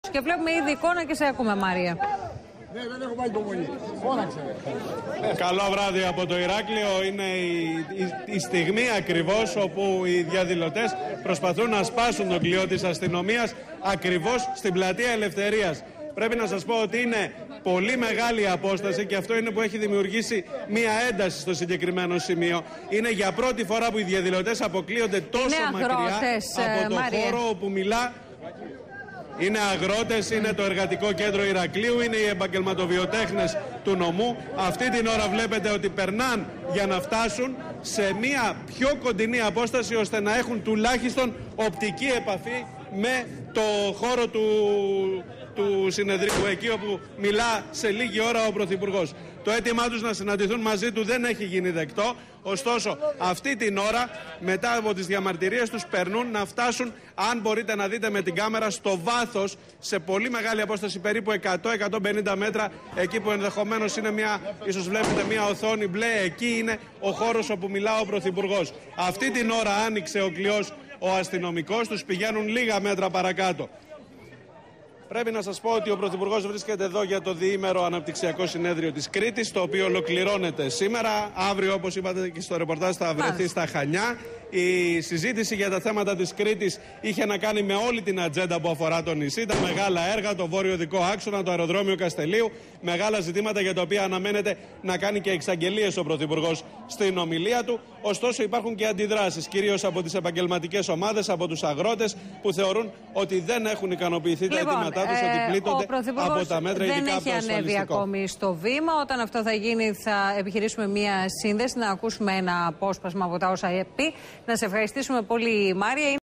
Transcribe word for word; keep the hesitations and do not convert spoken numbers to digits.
Και βλέπουμε ήδη εικόνα και σε ακούμε, Μάρια. Ναι, δεν έχω πάει υπομονή. Φώναξε. Καλό βράδυ από το Ηράκλειο. Είναι η, η, η στιγμή ακριβώς όπου οι διαδηλωτές προσπαθούν να σπάσουν τον κλειό της αστυνομίας ακριβώς στην πλατεία Ελευθερίας. Πρέπει να σας πω ότι είναι πολύ μεγάλη η απόσταση και αυτό είναι που έχει δημιουργήσει μία ένταση στο συγκεκριμένο σημείο. Είναι για πρώτη φορά που οι διαδηλωτές αποκλείονται τόσο είναι μακριά αγρότες, από το Μάρια. χώρο όπου μιλά. Είναι αγρότες, είναι το Εργατικό Κέντρο Ηρακλείου, είναι οι επαγγελματοβιοτέχνες του νομού. Αυτή την ώρα βλέπετε ότι περνάν για να φτάσουν σε μία πιο κοντινή απόσταση ώστε να έχουν τουλάχιστον οπτική επαφή με το χώρο του, του συνεδρίου, εκεί όπου μιλά σε λίγη ώρα ο Πρωθυπουργός. Το αίτημά τους να συναντηθούν μαζί του δεν έχει γίνει δεκτό. Ωστόσο, αυτή την ώρα, μετά από τις διαμαρτυρίες τους, περνούν να φτάσουν, αν μπορείτε να δείτε με την κάμερα, στο βάθος, σε πολύ μεγάλη απόσταση, περίπου εκατό με εκατόν πενήντα μέτρα, εκεί που ενδεχομένως είναι μια, ίσως βλέπετε μια οθόνη μπλε, εκεί είναι ο χώρος όπου μιλά ο Πρωθυπουργός. Αυτή την ώρα άνοιξε ο κλειός ο αστυνομικός, τους πηγαίνουν λίγα μέτρα παρακάτω. Πρέπει να σας πω ότι ο Πρωθυπουργός βρίσκεται εδώ για το διήμερο αναπτυξιακό συνέδριο της Κρήτης, το οποίο ολοκληρώνεται σήμερα. Αύριο, όπως είπατε και στο ρεπορτάζ, θα βρεθεί στα Χανιά. Η συζήτηση για τα θέματα της Κρήτης είχε να κάνει με όλη την ατζέντα που αφορά το νησί. Τα μεγάλα έργα, το βόρειο οδικό άξονα, το αεροδρόμιο Καστελίου. Μεγάλα ζητήματα για τα οποία αναμένεται να κάνει και εξαγγελίες ο Πρωθυπουργός στην ομιλία του. Ωστόσο, υπάρχουν και αντιδράσεις, κυρίως από τις επαγγελματικές ομάδες, από τους αγρότες, που θεωρούν ότι δεν έχουν ικανοποιηθεί τα αιτήματά τους, ότι πλήττονται από τα μέτρα, ειδικά από το ασφαλιστικό. Δεν έχει ανέβει ακόμη στο βήμα. Όταν αυτό θα γίνει, θα επιχειρήσουμε μία σύνδεση, να ακούσουμε ένα απόσπασμα από τα όσα πει. Να σε ευχαριστήσουμε πολύ, Μάρια.